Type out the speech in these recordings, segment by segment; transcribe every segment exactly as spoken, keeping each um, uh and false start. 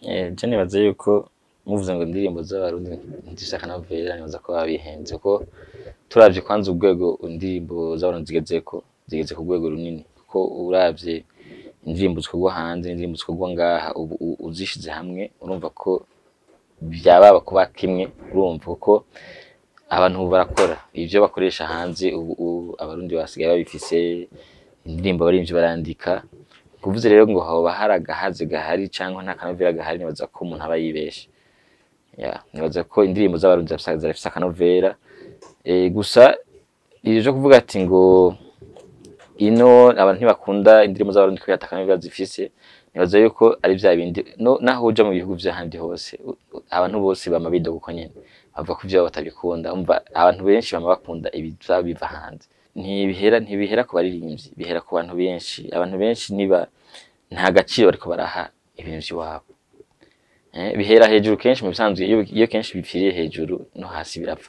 Eh, je nibaza yuko muvuze ngo indirimbo z'abarundi ndishaka akanovera nibaza ko babihenze ko turavye kwanza urwego indirimbo z'abarundi zigezeko zigeze ku rwego runini kuko uravye indirimbo zikorwa hanze indirimbo zikorwa ngaha ubu uzishize hamwe urumva ko byababa kuba kimwe urumva kuko abantu barakora ivyo bakoresha hanze ubu abarundi basigaye babifise indirimbo barimvye barandika kuvuze rero ngo hoba haragahaze gahari canke nta kanovera gahari nibaza ko umuntu aba yibeshe ya nibaza ko indirimbo z'abarundi zafise akanovera eh gusa ije kuvuga ati ngo ino abantu ntibakunda indirimbo z'abarundi ko yatakanovera zifise nibaza yuko ari vya bindi no naho uja mu bihugu vy'ahandi hose abantu bose bama bidoga uko nyene bava ku vyo batabikunda umva abantu benshi bama bakunda ibiza biva hanze ntibihera ntibihera ku baririmbyi bihera ku bantu benshi abantu benshi niba nta gaciro bariko baraha ibintu by'iwabo eh bihera hejuru kenshi mu bisanzwe iyo kenshi bipfiriye hejuru no hasi birapfa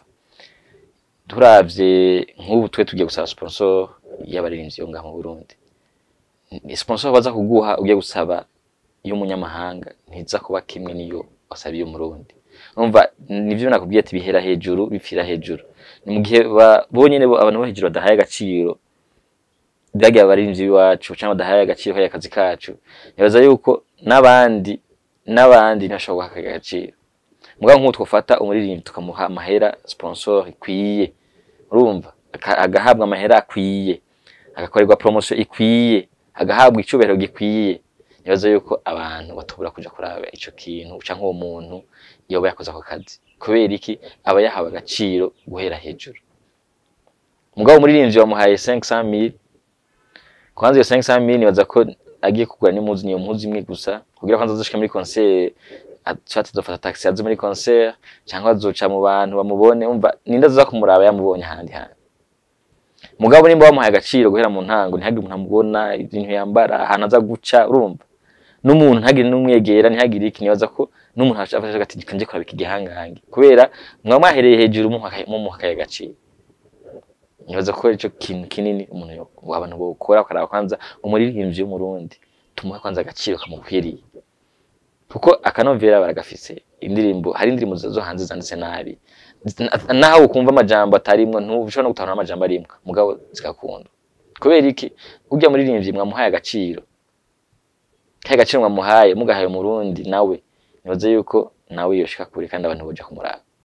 turavye nk'ubu twe tugiye gusaba sponsor y'abaririmbyi yo ngaha mu Burundi sponsor baza kuguha ugiye gusaba y'umunyamahanga ntiza kuba kimwe niyo wasabiye umurundi umva nivyo nakubwiye ati bihera hejuru bipfira hejuru ni mu gihe bonyene abantu bo hejuru badahaye agaciro byagiye abarinzi biwacu cyangwa badahaye agaciro kaya kazi kacu nibaza yuko nabandi nabandi ntashobora guha agaciro mugabo nk'uko twofata umuririmbyi tukamuha amahera sponsor ikwiye urumva agahabwa amahera akwiye agakorerwa promotion ikwiye agahabwa icubero gikwiye nibaza yuko abantu batubura kuja kuraba ico kintu canke uwo muntu yoba yakoze ako kazi kubera iki aba yahawe agaciro guhera hejuru mugabo umuririmbyi wamuhaye cinq cent mille kwanza iyo cinq cent mille nibaza ko agiye kugura n'impuzu niyo mpuzu imwe gusa kugira kwanza azoshika muri concert atshate dofata taxi azo muri concert cyangwa azoca mu bantu bamubone umva ninda aza kumuraba yamubonye handi handi mugabo nimba bamuhaye agaciro guhera mu ntango ntihagire umuntu amubona ibintu yambara ahantu aza guca urumva n'umuntu ntagire n'umwegera ntihagire iki nibaza ko n'umuntu afashe ati kanje kuraba ikigihangange kubera mwamwahereye hejuru mu muhakaye agaciro nibaza ko ico kintu kinini umuntu abantu bokora akaraba kwanza umuririmbyi w'umurundi tumuha kwanza agaciro kamukwiriye kuko akanovera baragafise indirimbo hari indirimbo zo hanze zanditse nabi naho ukumva amajambo atarimwe ntushobora no gutahura amajambo arimwe mugabo zigakunda kubera iki ujya muririmbyi mwamuhaye agaciro kaya gaciro mwamuhaye mugahaye umurundi nawe nibaze yuko nawe yoshika kuri kandi abantu boja kumuraba